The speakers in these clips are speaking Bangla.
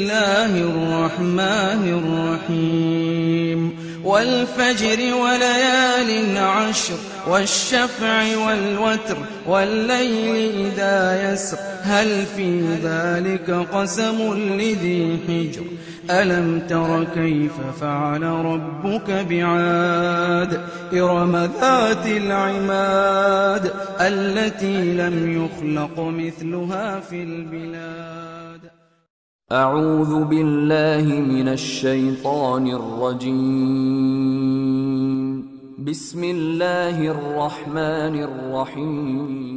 الله الرحمن الرحيم والفجر وليال عشر والشفع والوتر والليل إذا يسر هل في ذلك قسم لذي حجر ألم تر كيف فعل ربك بعاد إرم ذات العماد التي لم يخلق مثلها في البلاد. أعوذ بالله من الشيطان الرجيم. بسم الله الرحمن الرحيم.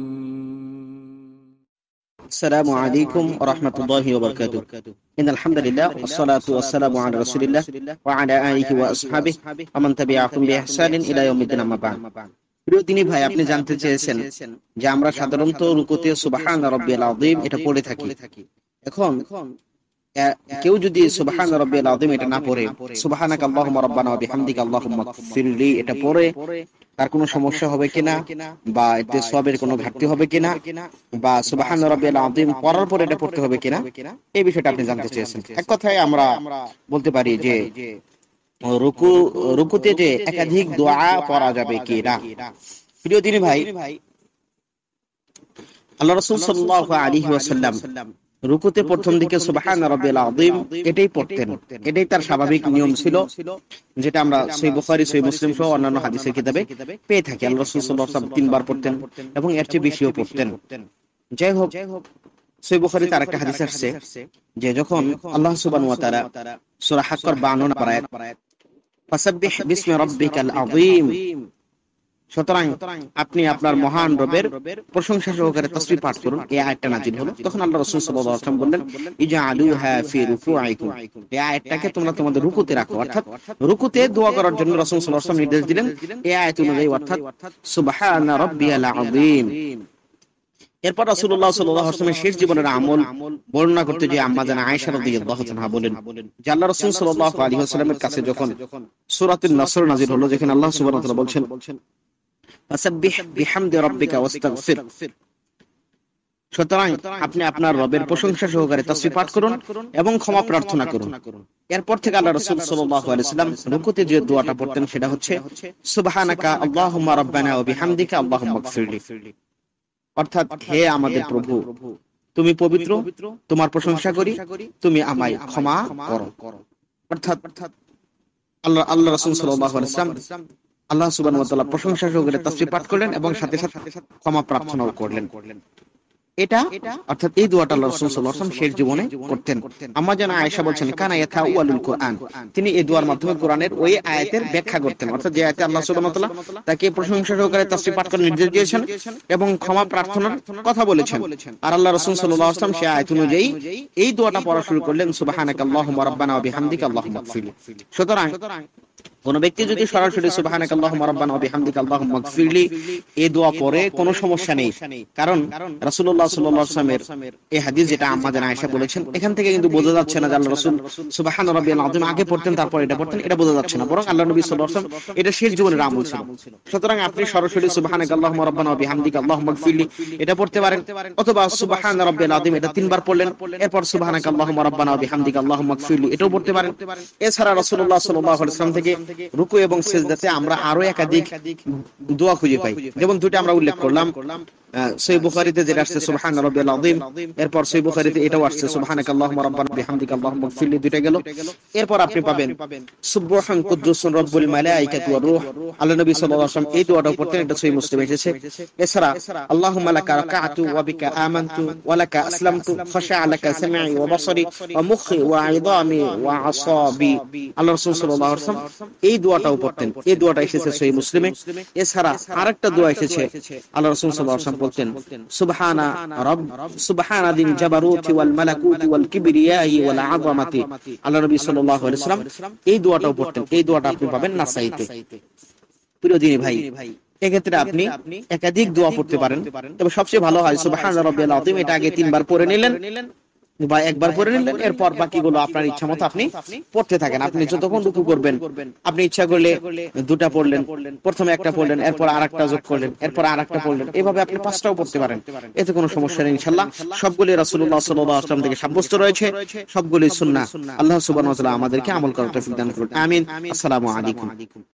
السلام عليكم ورحمة الله وبركاته. إن الحمد لله والصلاة والسلام على رسول الله وعلى آله وأصحابه ومن تبعهم بإحسان إلى يوم الدين أما بعد. প্রিয় দিনী ভাই, আপনি জানতে চেয়েছেন যে আমরা সাধারণত রুকুতে সুবহান রাব্বিয়াল আযীম এটা পড়ে থাকি। এখন কেউ যদি সুবহান রাব্বিয়াল আযীম এটা না পড়ে সুবহানাকা আল্লাহুম্মা রাব্বানা ওয়া বিহামদিকা আল্লাহুম্মা গফিরলি এটা পড়ে তার কোনো সমস্যা হবে কিনা, বা এতে সওয়াবের কোনো ঘাটতি হবে কিনা, বা সুবহান রাব্বিয়াল আযীম পড়ার পর এটা পড়তে হবে কিনা, এই বিষয়টা আপনি জানতে চেয়েছেন। এক কথায় আমরা বলতে পারি যে রুকুতে যে একাধিক দোয়া পড়া যাবে কিনা। প্রিয় দিনী ভাই, আল্লাহ রাসূল সাল্লাল্লাহু আলাইহি ওয়াসাল্লাম রুকুতে প্রথম দিকে সুবহান রাব্বিয়াল আযীম এটাই পড়তেন। এটাই তার স্বাভাবিক নিয়ম ছিল, যেটা আমরা সহিহ বুখারী, সহিহ মুসলিম সহ অন্যান্য হাদিসের কিতাবে পেয়ে থাকি। আল্লাহ রাসূল সাল্লাল্লাহু আলাইহি ওয়াসাল্লাম তিনবার পড়তেন এবং এর চেয়ে বেশিও পড়তেন। যাই হোক, সহিহ বুখারীতে আরেকটা হাদিস আসছে যে যখন আল্লাহ সুবহানাহু ওয়া তাআলা সূরা হাক্কর 52 নম্বর আয়াত ফাসাব্বিহ বিসমি রাব্বিকাল আযীম, সুতরাং আপনি আপনার মহান রবের প্রশংসা সহকারে তাসবিহ পাঠ করুন, এই আয়াতটা নাযিল হলো। তখন আল্লাহ রাসূল সাল্লাল্লাহু আলাইহি ওয়াসাল্লাম বললেন ইজআলুহা ফি রুকুআইকুম, এই আয়াতটাকে তোমরা তোমাদের রুকুতে রাখো। অর্থাৎ রুকুতে দোয়া করার জন্য রাসূল সাল্লাল্লাহু আলাইহি ওয়াসাল্লাম নির্দেশ দিলেন এই আয়াত অনুযায়ী, অর্থাৎ সুবহানা রাব্বিয়াল আযীম। এরপর রাসূলুল্লাহ সাল্লাল্লাহু আলাইহি ওয়াসাল্লামের শেষ জীবনের আমল বর্ণনা করতে গিয়ে আম্মা জান আয়েশা রাদিয়াল্লাহু তাআলা বলেন যে আল্লাহ রাসূল সাল্লাল্লাহু আলাইহি ওয়াসাল্লামের কাছে যখন সূরাতুন নাসর নাযিল হলো, যেখানে আল্লাহ সুবহানাহু ওয়া তাআলা বলছেন ফাসাব্বিহ বিহামদি রাব্বিকা ওয়াস্তাগফির, সুতরাং আপনি আপনার রবের প্রশংসা সহকারে তাসবিহ পাঠ করুন এবং ক্ষমা প্রার্থনা করুন। এরপর থেকে আল্লাহ রাসূল সাল্লাল্লাহু আলাইহি ওয়াসাল্লাম রুকুতে যে দোয়াটা পড়তেন সেটা হচ্ছে সুবহানাকা আল্লাহুম্মা রাব্বানা ওয়া বিহামদিকা আল্লাহুম্মা গফিরলি, অর্থাৎ হে আমাদের প্রভু, তুমি পবিত্র, তোমার প্রশংসা করি, তুমি আমায় ক্ষমা করো। অর্থাৎ আল্লাহ রাসূল সাল্লাল্লাহু আলাইহি ওয়াসাল্লাম আল্লাহ সুবহানাহু ওয়া তাআলা প্রশংসা সহকারে তাসবিহ পাঠ করলেন এবং সাথে সাথে ক্ষমা প্রার্থনাও করলেন। এটা অর্থাৎ এই দোয়াটা আল্লাহ রাসূল সাল্লাল্লাহু আলাইহি ওয়াসাল্লাম শেষ জীবনে করতেন। আম্মা জান আয়েশা বলছেন কানা ইয়াতাওয়ালুল কুরআন, তিনি এই দোয়ার মাধ্যমে কোরআনের ওই আয়াতের ব্যাখ্যা করতেন, অর্থাৎ যে আয়াতে আল্লাহ সুবহানাহু ওয়া তাআলা তাকে প্রশংসা সহকারে তাসবিহ পাঠ করার নির্দেশ দিয়েছেন এবং ক্ষমা প্রার্থনার কথা বলেছেন, আর আল্লাহ রাসূল সাল্লাল্লাহু আলাইহি ওয়াসাল্লাম সেই আয়াত অনুযায়ী এই দোয়াটা পড়া শুরু করলেন সুবহানাকা আল্লাহুম্মা রাব্বানা ওয়া বিহামদিকা আল্লাহুম্মা গফিরলি। সুতরাং কোন ব্যক্তি যদি সরাসরি সুবহানাকা আল্লাহুম্মা রাব্বানা ওয়া বিহামদিকা আল্লাহুম্মা গফিরলি এই দোয়া পড়ে কোনো সমস্যা নেই, কারণ রাসূলুল্লাহ সাল্লাল্লাহু আলাইহি ওয়াসাল্লামের এই হাদিস যেটা আম্মা জান আয়েশা বলেছেন, এখান থেকে কিন্তু বোঝা যাচ্ছে না যে আল্লাহ রাসূল সুবহান রাব্বিয়াল আযীম আগে পড়তেন তারপর এটা পড়তেন, এটা বোঝা যাচ্ছে না, বরং আল্লাহ নবী সাল্লাল্লাহু আলাইহি ওয়াসাল্লাম এটা শেষ জীবনের আমল ছিল। সুতরাং আপনি সরাসরি সুবহানাকা আল্লাহুম্মা রাব্বানা ওয়া বিহামদিকা আল্লাহুম্মা গফিরলি এটা পড়তে পারেন, অথবা সুবহান রাব্বিয়াল আযীম এটা তিনবার পড়লেন, এরপর সুবহানাকা আল্লাহুম্মা রাব্বানা ওয়া বিহামদিকা আল্লাহুম্মা গফিরলি এটাও পড়তে পারেন। এছাড়া রাসূলুল্লাহ সাল্লাল্লাহু আলাইহি ওয়াসাল্লাম থেকে রুকু এবং সিজদাতে আমরা আরো একাধিক দোয়া খুঁজে পাই, যেমন দুটো আমরা উল্লেখ করলাম। সহিহ বুখারীতে যেটা আসছে সুবহান রাব্বিয়াল আযীম, এরপর সহিহ বুখারীতে এটাও আসছে সুবহানাকা আল্লাহুম্মা রাব্বানা বিহামদিকা আল্লাহুম্মা গফিরলি, দুইটা গেল। এরপর আপনি পাবেন সুবহান কুদ্দুসুন রাব্বুল মালাইকাতু ওয়ার রূহ, আল্লাহ নবী সাল্লাল্লাহু আলাইহি ওয়াসাল্লাম এই দোয়াটাও পড়তেন, এটা সহিহ মুসলিমে এসেছে। এছাড়া আল্লাহুম্মা লাকা রাকা'তু ওয়া বিকা আমানতু ওয়া লাকা আসলামতু খাশা'a লাকা সামঈ ওয়া বাসারি ওয়া মুখি ওয়া ইদামি ওয়া আসাবি, আল্লাহ রাসূল সাল্লাল্লাহু আলাইহি ওয়াসাল্লাম এই দোয়াটাও পড়তেন, এই দোয়াটা এসেছে সহিহ মুসলিমে। এছাড়া আরেকটা দোয়া এসেছে, আল্লাহ রাসূল সাল্লাল্লাহু আলাইহি ওয়াসাল্লাম বলতেন সুবহানা দিল জাবারুতি ওয়াল মালাকুতি ওয়াল কিবরিয়াই ওয়াল আযামাতি, আল্লাহ নবী সাল্লাল্লাহু আলাইহি ওয়াসাল্লাম এই দোয়াটাও পড়তেন, এই দোয়াটা আপনি পাবেন নাসাইতে। প্রিয় দিনী ভাই, এক্ষেত্রে আপনি একাধিক দোয়া পড়তে পারেন, তবে সবচেয়ে ভালো হয় সুবহান রাব্বিয়াল আযীম এটা আগে তিনবার পড়ে নিলেন, বা একবার পড়ে নিলেন, এরপর বাকিগুলো আপনার ইচ্ছা মতো আপনি পড়তে থাকেন। আপনি যতক্ষণ রুকু করবেন, আপনি ইচ্ছা করলে দুটা পড়লেন, প্রথমে একটা পড়লেন, এরপর আরেকটা যোগ করলেন, এরপর আরেকটা পড়লেন, এইভাবে আপনি 5টাও পড়তে পারেন, এতে কোনো সমস্যা নেই ইনশাআল্লাহ। সবগুলি রাসূলুল্লাহ সাল্লাল্লাহু আলাইহি ওয়াসাল্লাম থেকে সাব্যস্ত রয়েছে, সবগুলি সুন্নাহ। আল্লাহ সুবহানাহু ওয়া তাআলা আমাদেরকে আমল করার তৌফিক দান করুন, আমিন। আসসালামু আলাইকুম।